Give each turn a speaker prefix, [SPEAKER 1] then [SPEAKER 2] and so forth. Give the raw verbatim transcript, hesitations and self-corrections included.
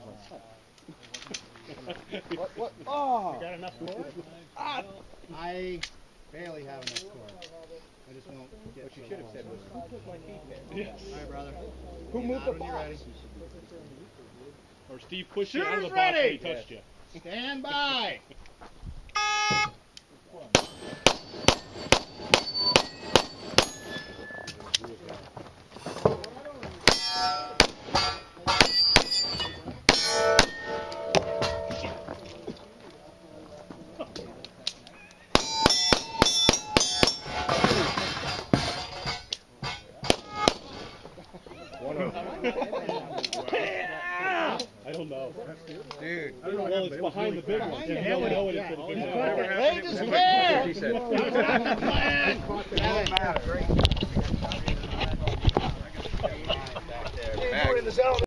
[SPEAKER 1] always on set.
[SPEAKER 2] What? What? Oh!
[SPEAKER 1] You got enough score?
[SPEAKER 2] Ah! I barely have enough score. I just won't get. What you should have said was, "Who took my feet there?"
[SPEAKER 1] Yes.
[SPEAKER 2] All right, brother.
[SPEAKER 3] Who moved the ball?
[SPEAKER 1] Or Steve pushed you out of the
[SPEAKER 2] Shooter's
[SPEAKER 1] box
[SPEAKER 2] ready.
[SPEAKER 1] when he touched you.
[SPEAKER 2] Stand by.
[SPEAKER 1] I don't know.
[SPEAKER 2] Dude.
[SPEAKER 1] I don't know. Well, it's behind the big one. Yeah,
[SPEAKER 2] Nailed it.
[SPEAKER 1] know it is for the big one.
[SPEAKER 2] They just scared. He said. Great.